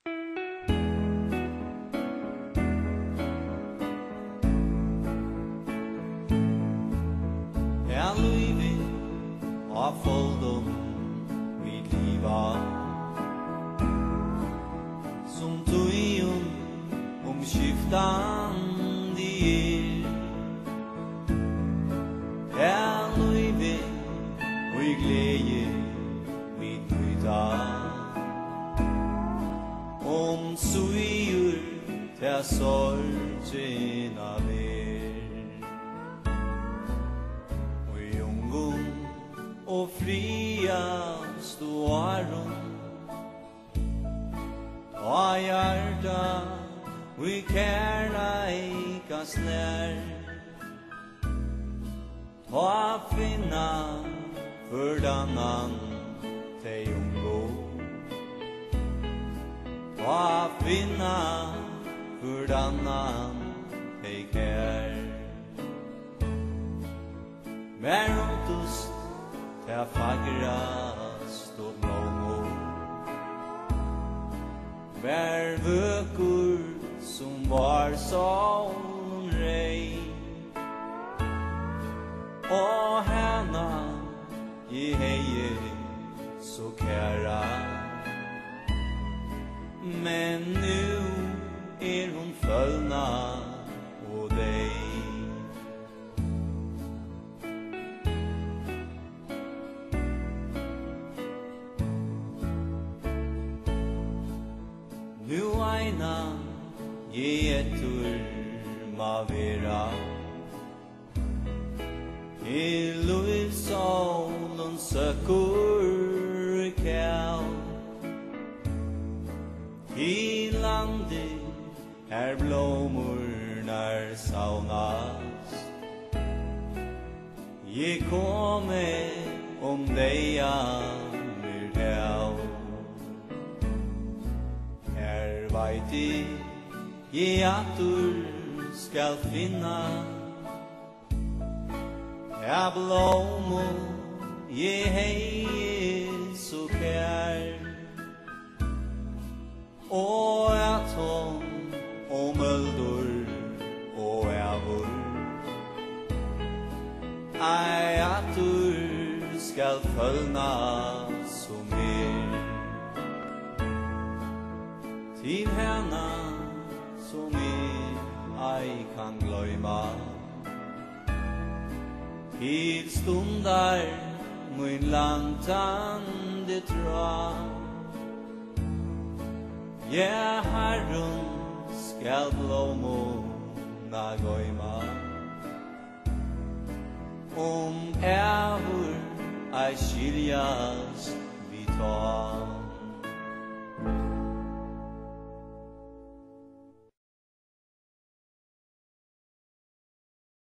Er løyvi av foldum vi liva som tøyun skiftandi er løyvi og glede vi tøyta suiur ta sorgina og friast og aron og hjarta vi kærleikas nær ta finna fyrdannan tei ungo ta finna fyrdannan tei kær mer rotust ta fagrast og blåmo vær vøkur som var sån rei og henne I heie så kæra men nu hon følna og deg nu eina etur ma vera Lui solen søkur kæl I landi her blomurnar saunast Jeg komme deia mir hel Her veit jeg atur skal finna Ja blommo jeg hei så kær og at hon og møldur og avur Ei at du skal følna som til henne som ei kan gløyma Til stundar min langtande tra Ja, Herren skal blomona gøyma Evur ei skiljast vi ta